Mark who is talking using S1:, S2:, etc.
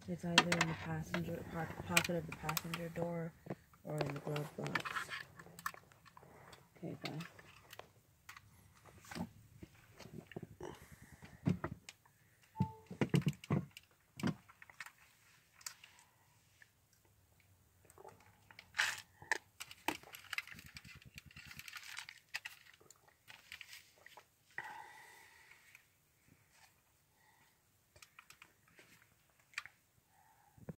S1: It's either in the passenger pocket of the passenger door or in the glove box. Okay, bye.